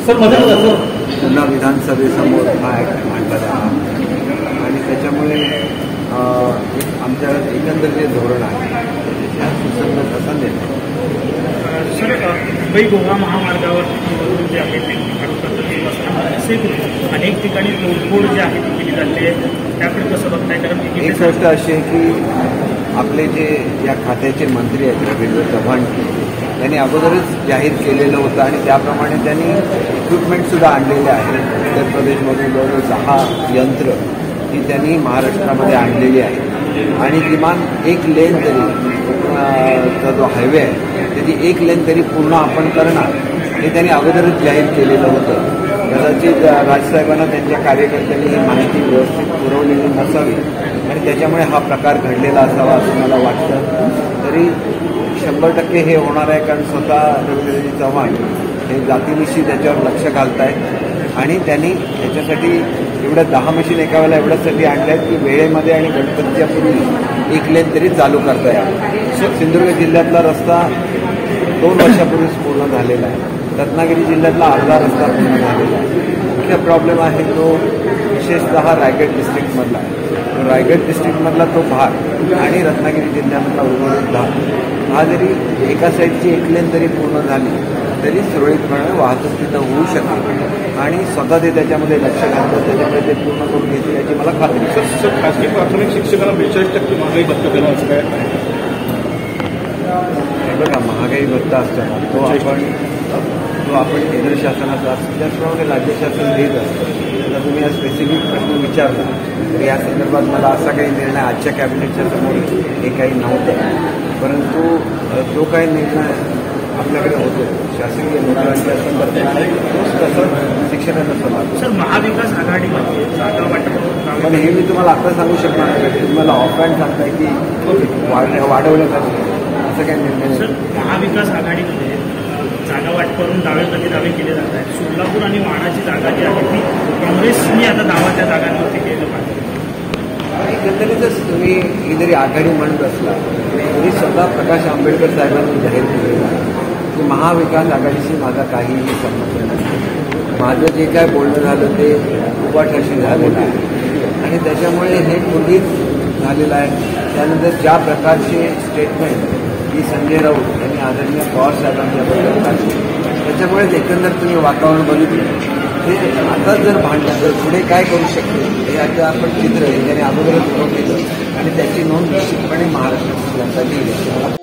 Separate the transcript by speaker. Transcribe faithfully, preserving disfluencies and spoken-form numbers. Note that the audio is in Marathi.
Speaker 1: सर मध्ये
Speaker 2: पुन्हा विधानसभेसमोर हा ॲक्ट मांडला जाणार आणि त्याच्यामुळे आमच्या एकंदर जे धोरण आहे त्याच्या सुसंगत असा निर्णय.
Speaker 1: सर, मुंबई गोवा महामार्गावर जे आहे ते अनेक ठिकाणी तोडफोड जी आहे ती केली जाते, त्याकडे कसं बघताय? कारण
Speaker 2: एक गोष्ट अशी आहे की आपले जे या खात्याचे मंत्री आहेत रवींद्र चव्हाण यांनी अगोदरच जाहीर केलेलं होतं आणि त्याप्रमाणे त्यांनी इक्विपमेंटसुद्धा आणलेले आहे. उत्तर प्रदेशमधून जवळजवळ दहा यंत्र ही त्यांनी महाराष्ट्रामध्ये आणलेली आहे आणि किमान एक लेन तरी कोकणाचा जो हायवे आहे त्याची एक लेन तरी पूर्ण आपण करणार हे त्यांनी अगोदरच जाहीर केलेलं होतं. कदाचित राजसाहेबांना त्यांच्या कार्यकर्त्यांनी ही माहिती व्यवस्थित पुरवलेली नसावी आणि त्याच्यामुळे हा प्रकार घडलेला असावा असं मला वाटतं. तरी शंभर टक्के हे होणार आहे, कारण स्वतः रवींद्रजी चव्हाण हे जातीनिशी त्याच्यावर लक्ष घालत आहेत आणि त्यांनी याच्यासाठी एवढ्या दहा मशीन एका वेळेला एवढ्यासाठी आणल्या आहेत की वेळेमध्ये आणि गणपतीच्या पूर्वी एक लेन तरी चालू करता येईल. सिंधुदुर्ग जिल्ह्यातला रस्ता दोन वर्षापूर्वीच पूर्ण झालेला आहे. रत्नागिरी जिल्ह्यातला अर्धा रस्ता पूर्ण झालेला आहे. मुख्य प्रॉब्लेम आहे तो विशेषतः रायगड डिस्ट्रिक्टमधला आहे. रायगड डिस्ट्रिक्टमधला तो भाग आणि रत्नागिरी जिल्ह्यामधला उर्वरित भाग हा जरी एका साईडची एक लेन तरी पूर्ण झाली तरी सुरळीतपणे वाहतूक तिथं होऊ शकेल आणि स्वतः ते त्याच्यामध्ये लक्ष घालतात, त्याच्यामुळे ते पूर्ण करून घेतील याची मला खात्री आहे.
Speaker 1: सर, खासगी प्राथमिक शिक्षकांना बेचाळीस टक्के महागाई भत्ता देणार असं काय
Speaker 2: बघा, महागाई भत्ता असताना तो आपण तो आपण केंद्र शासनाचा असतो, त्याचप्रमाणे राज्य शासन देत असतं. तर तुम्ही हा स्पेसिफिक प्रश्न विचारला तर या संदर्भात मला असा काही निर्णय आजच्या कॅबिनेटच्या समोर हे काही नव्हतं, परंतु जो काही निर्णय आपल्याकडे होतो शासकीय नोकऱ्यांच्या संदर्भात तोच तसं शिक्षणाचा समाज.
Speaker 1: सर, महाविकास आघाडीमध्ये जागा वाटप
Speaker 2: पण हे मी तुम्हाला आता सांगू शकणार नाही. तुम्हाला ऑफहँड सांगताय की वाढ वाढवण्यात असं काही निर्णय.
Speaker 1: सर, महाविकास आघाडीमध्ये जागा वाटपावरून दावे प्रति दावे केले जात आहेत. सोलापूर आणि माणाची जागा जी आहे ती काँग्रेसनी आता दावा त्या जागांवरती केलं पाहिजे.
Speaker 2: एकंदरीतच तुम्ही ही जरी आघाडी म्हणत असला तरी स्वतः प्रकाश आंबेडकर साहेबांनी जाहीर केलेलं आहे की महाविकास आघाडीशी माझा काहीही संबंध नाही. माझं जे काय बोलणं झालं ते उपाठाशी झालेलं आहे आणि त्याच्यामुळे हे पूर्वीच झालेलं आहे. त्यानंतर ज्या प्रकारचे स्टेटमेंट की संजय राऊत यांनी आदरणीय पवार साहेबांच्याबद्दल काढले त्याच्यामुळे एकंदर तुम्ही वातावरण बघितलं हे आता जर भांडलं तर पुढे काय करू शकतो हे आता आपण चित्र हे त्याने अगोदरच उभं केलं आणि त्याची नोंद निश्चितपणे महाराष्ट्राची जनता घेईल.